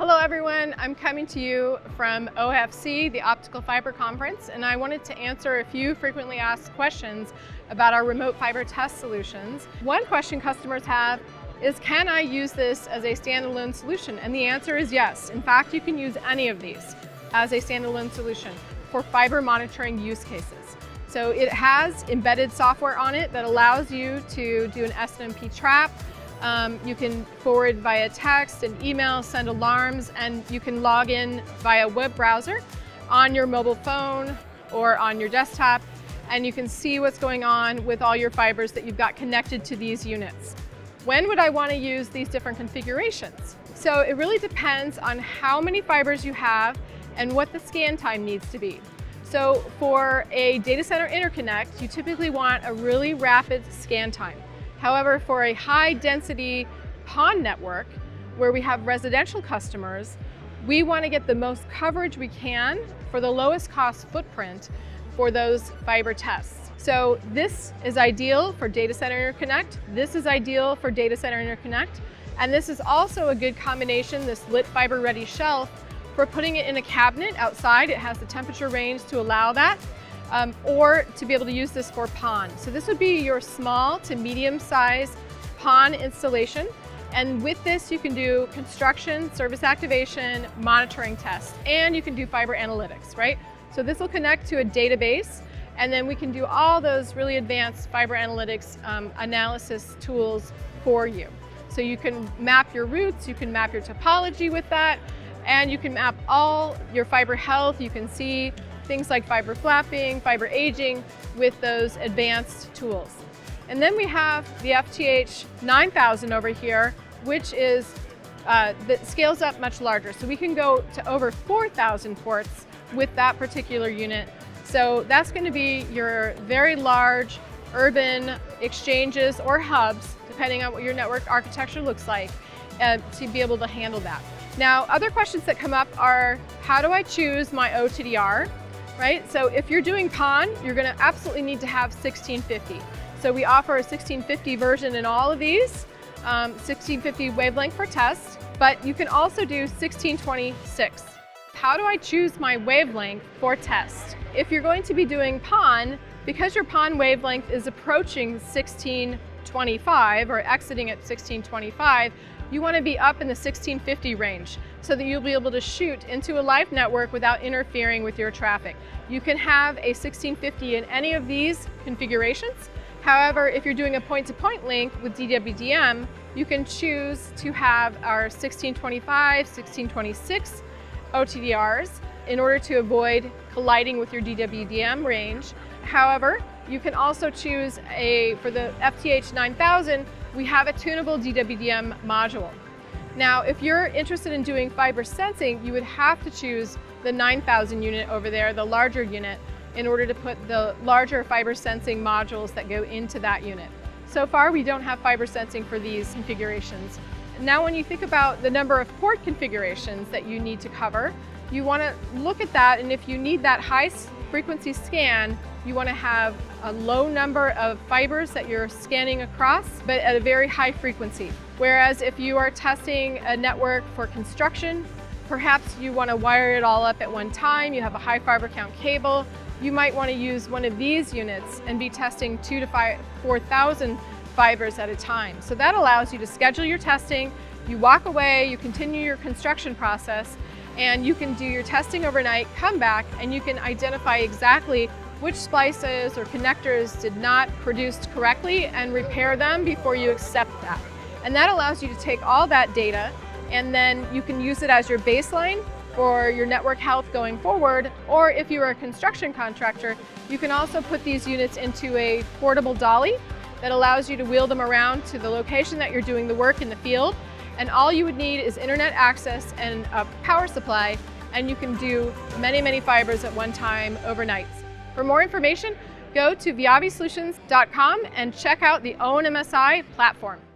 Hello everyone, I'm coming to you from OFC, the Optical Fiber Conference, and I wanted to answer a few frequently asked questions about our remote fiber test solutions. One question customers have is, can I use this as a standalone solution? And the answer is yes. In fact, you can use any of these as a standalone solution for fiber monitoring use cases. So it has embedded software on it that allows you to do an SNMP trap. You can forward via text and email, send alarms, and you can log in via web browser on your mobile phone or on your desktop, and you can see what's going on with all your fibers that you've got connected to these units. When would I want to use these different configurations? So it really depends on how many fibers you have and what the scan time needs to be. So for a data center interconnect, you typically want a really rapid scan time. However, for a high-density PON network, where we have residential customers, we want to get the most coverage we can for the lowest cost footprint for those fiber tests. So this is ideal for data center interconnect, this is ideal for data center interconnect, and this is also a good combination, this lit fiber ready shelf, for putting it in a cabinet outside. It has the temperature range to allow that. Or to be able to use this for PON. So this would be your small to medium size PON installation. And with this, you can do construction, service activation, monitoring tests, and you can do fiber analytics, right? So this will connect to a database, and then we can do all those really advanced fiber analytics analysis tools for you. So you can map your routes, you can map your topology with that, and you can map all your fiber health. You can see things like fiber flapping, fiber aging with those advanced tools. And then we have the FTH 9000 over here, which is that scales up much larger. So we can go to over 4,000 ports with that particular unit. So that's going to be your very large urban exchanges or hubs, depending on what your network architecture looks like, to be able to handle that. Now, other questions that come up are, how do I choose my OTDR? Right? So if you're doing PON, you're going to absolutely need to have 1650. So we offer a 1650 version in all of these, 1650 wavelength for test, but you can also do 1626. How do I choose my wavelength for test? If you're going to be doing PON, because your PON wavelength is approaching 1625 or exiting at 1625, you want to be up in the 1650 range so that you'll be able to shoot into a live network without interfering with your traffic. You can have a 1650 in any of these configurations. However, if you're doing a point-to-point link with DWDM, you can choose to have our 1625, 1626 OTDRs in order to avoid colliding with your DWDM range. However, you can also choose for the FTH 9000, we have a tunable DWDM module. Now, if you're interested in doing fiber sensing, you would have to choose the 9000 unit over there, the larger unit, in order to put the larger fiber sensing modules that go into that unit. So far, we don't have fiber sensing for these configurations. Now, when you think about the number of port configurations that you need to cover, you want to look at that, and if you need that high frequency scan, you want to have a low number of fibers that you're scanning across, but at a very high frequency. Whereas if you are testing a network for construction, perhaps you want to wire it all up at one time, you have a high fiber count cable, you might want to use one of these units and be testing 2,000 to 4,000 fibers at a time. So that allows you to schedule your testing, you walk away, you continue your construction process, and you can do your testing overnight, come back, and you can identify exactly which splices or connectors did not produce correctly and repair them before you accept that. And that allows you to take all that data, and then you can use it as your baseline for your network health going forward. Or if you are a construction contractor, you can also put these units into a portable dolly that allows you to wheel them around to the location that you're doing the work in the field. And all you would need is internet access and a power supply, and you can do many, many fibers at one time overnight. For more information, go to viavisolutions.com and check out the ONMSi platform.